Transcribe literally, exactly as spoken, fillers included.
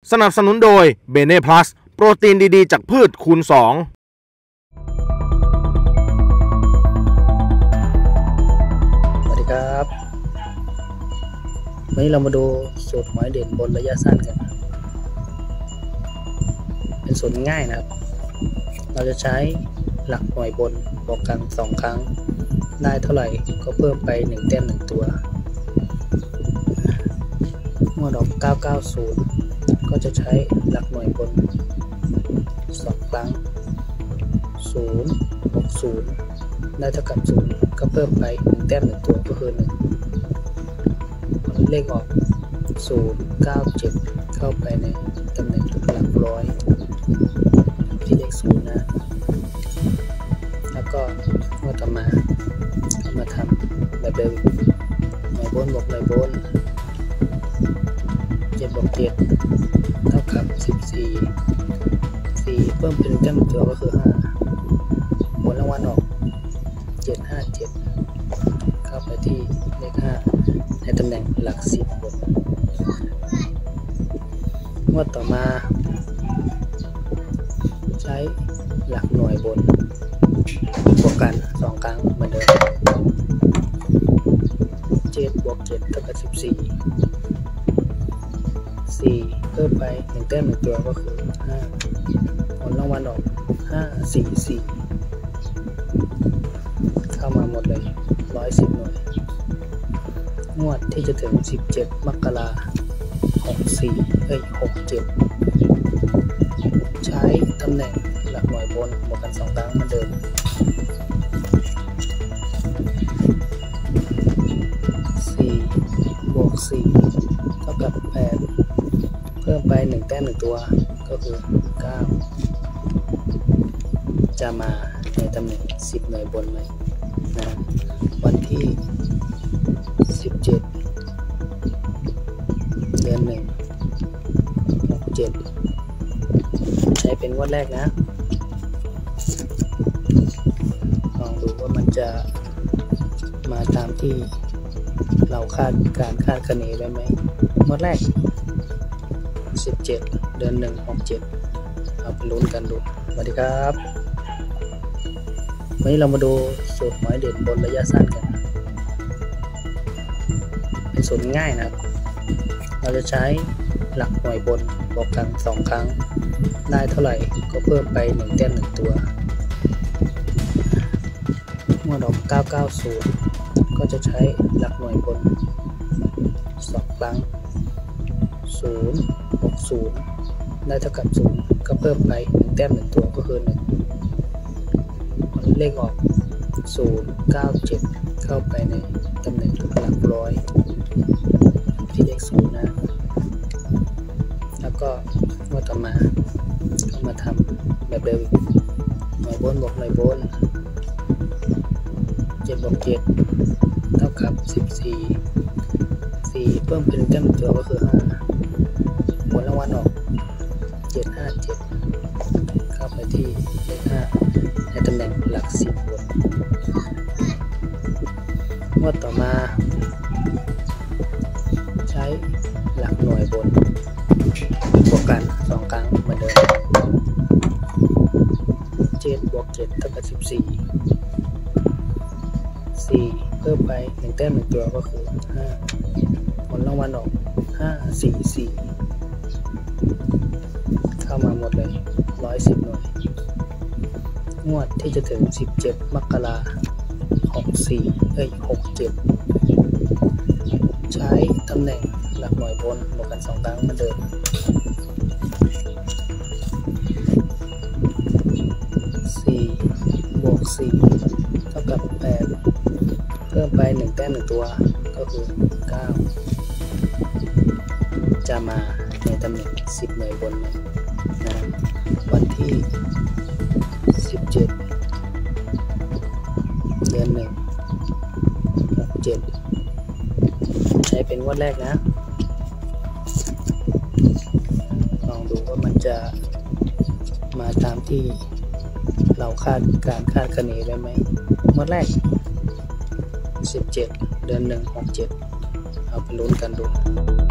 สนับสนุนโดยเบเน่พลัสโปรตีนดีๆจากพืชคูณสองสวัสดีครับวันนี้เรามาดูสูตรหอยเด่นบนระยะสั้นกันเป็นสูตรง่ายนะครับเราจะใช้หลักหน่วยบนบวกกันสองครั้งได้เท่าไหร่ก็เพิ่มไปหนึ่งแต้มหนึ่งตัวเมื่อดอกเก้าเก้าศูนย์ก็จะใช้หลักหน่วยบนสองครั้งศูนย์ หก ศูนย์ได้เท่ากับศูนย์ก็เพิ่มไปหนึ่งแต้มหนึ่งตัวก็คือหนึ่งเลขออกศูนย์ เก้า เจ็ดเข้าไปในตำแหน่งหลักร้อยที่เลขศูนย์นะแล้วก็เมื่อต่อมามาทำแบบเดิมหน่วยบนบวกหน่วยบนเจ็ดบวกเจ็ดเท่ากับสิบสี่ สี่เพิ่มเป็นแต้มตัวก็คือห้าผลรางวัลออกเจ็ด ห้า เจ็ดเข้าไปที่เลขห้าในตำแหน่งหลักสิบบนงวดต่อมาใช้หลักหน่วยบนบวกกันสองครั้งเหมือนเดิมเจ็ดบวกเจ็ดเท่ากับสิบสี่ สี่เพิ่มไปหนึ่งแต้มหนึ่งตัวก็คือห้าผลรางวัลออกห้า สี่ สี่เข้ามาหมดเลยหนึ่งร้อยสิบหน่วยงวดที่จะถึงสิบเจ็ดมกราคมหกสี่เอ้ยหกเจ็ดใช้ตำแหน่งหลักหน่วยบนบวกกันสองครั้งเหมือนเดิมสี่บวกสี่เท่ากับแปดเพิ่มไปหนึ่งแต้มหนึ่งตัวก็คือเก้าจะมาในตำแหน่งสิบหน่วยบนไหมนะวันที่สิบเจ็ดเดือนหนึ่งหกเจ็ดใช้เป็นงวดแรกนะลองดูว่ามันจะมาตามที่เราคาดการคาดคะเนไว้ไหมงวดแรกสิบเจ็ดเดือนหนึ่งหกเจ็ดเอาไปลุ้นกันดูสวัสดีครับวันนี้เรามาดูสูตรหอยเด่นบนระยะสั้นกันเป็นสูตรง่ายนะครับเราจะใช้หลักหน่วยบนบวกกันสองครั้งได้เท่าไหร่ก็เพิ่มไปหนึ่งแต้มหนึ่งตัวเมื่อดอกเก้าเก้าศูนย์ก็จะใช้หลักหน่วยบนสองครั้งศูนย์ หก ศูนย์ได้เท่ากับศูนย์ก็เพิ่มไปหนึ่งแต้มหนึ่งตัวก็คือหนึ่งเลขออกศูนย์ เก้า เจ็ดเข้าไปในตำแหน่งหลักร้อยที่เลขศูนย์นะแล้วก็เมื่อต่อมาก็มาทำแบบเดิมหน่วยบนบวกหน่วยบนเจ็ดบวกเจ็ดเท่ากับสิบสี่ สี่เพิ่มเป็นแต้มตัวก็คือห้าผลรางวัลออกเจ็ด ห้า เจ็ดเข้าไปที่เลขห้าในตำแหน่งหลักสิบบนงวดต่อมาใช้หลักหน่วยบนบวกกันสองครั้งเหมือนเดิมเจ็ดบวกเจ็ดเท่ากับสิบสี่ สี่เพิ่มไปหนึ่งแต้มหนึ่งตัวก็คือห้าผลรางวัลออกห้า สี่ สี่เข้ามาหมดเลยหนึ่งร้อยสิบหน่วยงวดที่จะถึงสิบเจ็ดมกราคมหกสี่เอ้ยหกเจ็ดใช้ตำแหน่งหลักหน่วยบนบวกกันสองครั้งเหมือนเดิมสี่บวกสี่เท่ากับแปดเพิ่มไปหนึ่งแต้มหนึ่งตัวก็คือเก้าจะมาในตำแหน่งสิบหน่วยบนไหมนะวันที่สิบเจ็ดเดือนหนึ่งหกเจ็ดใช้เป็นงวดแรกนะลองดูว่ามันจะมาตามที่เราคาดการคาดคะเนไว้ไหมงวดแรกสิบเจ็ดเดือนหนึ่งหกเจ็ดเอาไปลุ้นกันดู